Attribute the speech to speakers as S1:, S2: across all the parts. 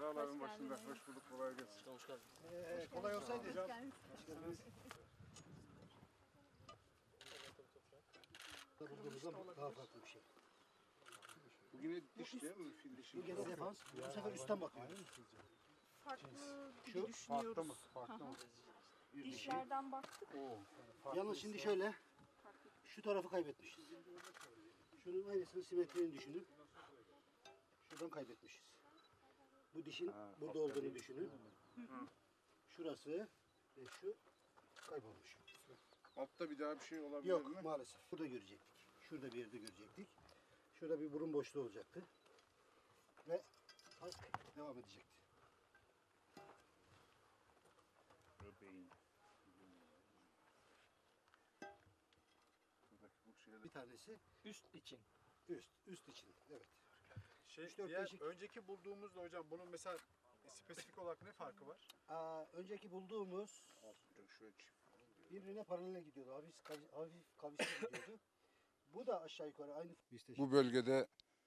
S1: Dağların başında. Hoş bulduk, kolay gelsin.
S2: Hoş geldiniz.
S3: Kolay olsaydı. Bulduğumuzda daha farklı bir şey.
S1: Bu yine diş değil mi? Fil dişi.
S3: Bu gene defans. Bu sefer üstten bakıyor.
S4: Farklı gibi
S3: Şu
S4: düşünüyoruz.
S1: Farklı mı? Farklı mı?
S4: Dişlerden baktık.
S3: Yalnız şimdi şöyle. Şu tarafı kaybetmişiz. Şunun aynısını simetriğini düşünün. Şuradan kaybetmişiz. Bu dişin burada olduğunu düşünün. Şurası ve şu kaybolmuş.
S1: Altta bir daha bir şey olabilir
S3: Yok
S1: mi?
S3: maalesef. Burada görecektik. Şurada bir yerde görecektik. Şurada bir burun boşluğu olacaktı. Ve ask devam edecekti.
S1: Beyin. Buradaki bu şeyler.
S3: Bir tanesi
S2: Üst için.
S3: üst için. Evet.
S5: Diğer
S3: değişik.
S5: önceki bulduğumuzda hocam bunun mesela spesifik olarak ne farkı var?
S3: Önceki bulduğumuz
S1: Şöyle çift.
S3: birbirine paralel gidiyordu. Hafif kavisli gidiyordu. Bu da aşağı yukarı aynı.
S1: Bu bölgede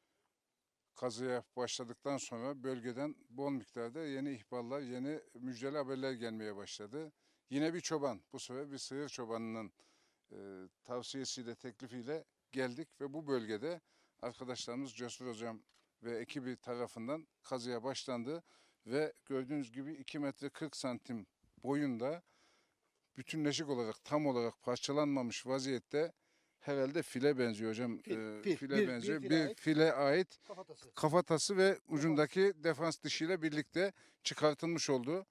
S1: kazıya başladıktan sonra bölgeden bol miktarda yeni ihbarlar, yeni müjdeli haberler gelmeye başladı. Yine bir çoban, bu sefer bir sığır çobanının tavsiyesiyle, teklifiyle geldik ve bu bölgede arkadaşlarımız Cesur Hocam ve ekibi tarafından kazıya başlandı ve gördüğünüz gibi 2 metre 40 santim boyunda bütünleşik olarak, tam olarak parçalanmamış vaziyette herhalde file benziyor hocam. File benziyor. Bir file ait kafatası ve ucundaki defans dişiyle birlikte çıkartılmış oldu.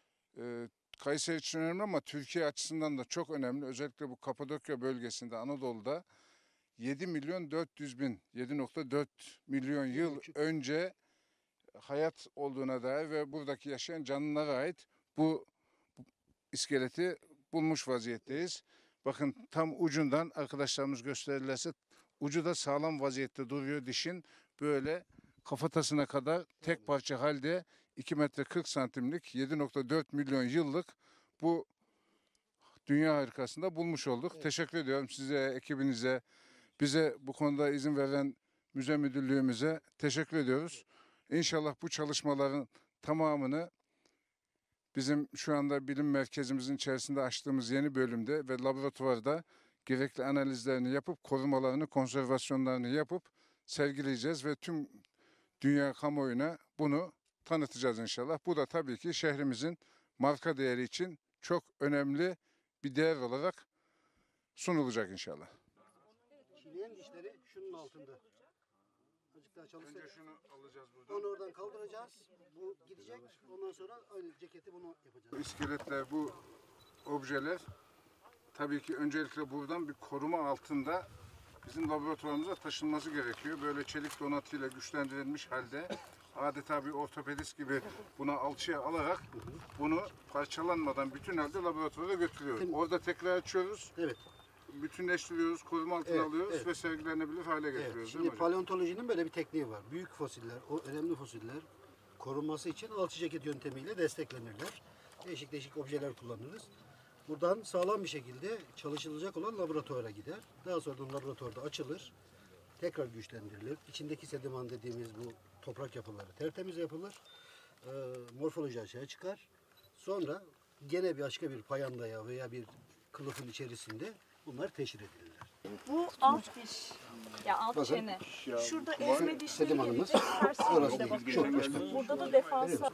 S1: Kayseri için önemli ama Türkiye açısından da çok önemli. Özellikle bu Kapadokya bölgesinde, Anadolu'da 7 milyon 400 bin, 7,4 milyon yıl önce hayat olduğuna dair ve buradaki yaşayan canlılara ait bu iskeleti bulmuş vaziyetteyiz. Bakın tam ucundan arkadaşlarımız gösterirlerse ucu da sağlam vaziyette duruyor dişin. Böyle kafatasına kadar tek parça halde 2 metre 40 santimlik 7,4 milyon yıllık bu dünya harikasında bulmuş olduk. Evet. Teşekkür ediyorum size, ekibinize, bize bu konuda izin veren müze müdürlüğümüze teşekkür ediyoruz. İnşallah bu çalışmaların tamamını bizim şu anda bilim merkezimizin içerisinde açtığımız yeni bölümde ve laboratuvarda gerekli analizlerini yapıp, korumalarını, konservasyonlarını yapıp sergileyeceğiz ve tüm dünya kamuoyuna bunu tanıtacağız inşallah. Bu da tabii ki şehrimizin marka değeri için çok önemli bir değer olarak sunulacak inşallah.
S3: Çileyen dişleri şunun altında. Azıcık daha çalışsa.
S1: Önce şunu alacağız buradan.
S3: Onu oradan kaldıracağız. Bu gidecek. Ondan sonra aynı ceketi bunu yapacağız.
S1: Bu iskeletler, bu objeler tabii ki öncelikle buradan bir koruma altında bizim laboratuvarımıza taşınması gerekiyor. Böyle çelik donatıyla güçlendirilmiş halde adeta bir ortopedist gibi buna alçıya alarak bunu parçalanmadan bütün halde laboratuvara götürüyoruz. Orada tekrar açıyoruz.
S3: Evet.
S1: Bütünleştiriyoruz, koruma altına alıyoruz ve sergilenebilir hale getiriyoruz.
S3: Evet. Şimdi paleontolojinin böyle bir tekniği var. Büyük fosiller, o önemli fosiller korunması için alçı ceket yöntemiyle desteklenirler. Değişik değişik objeler kullanırız. Buradan sağlam bir şekilde çalışılacak olan laboratuvara gider. Daha sonra laboratuvarda açılır. Tekrar güçlendirilir. İçindeki sediman dediğimiz bu toprak yapıları tertemiz yapılır. Morfoloji açığa çıkar. Sonra gene başka bir payandaya veya bir kılıfın içerisinde bunlar teşhir edilirler.
S4: Bu alt diş. Ya alt çene. Şurada ezme dişleri
S3: Sedimanımız.
S4: gelecek. Ters
S3: Orası
S4: şekilde
S3: değil. Çok
S4: bakıyoruz.
S3: başka.
S4: Burada da defansa.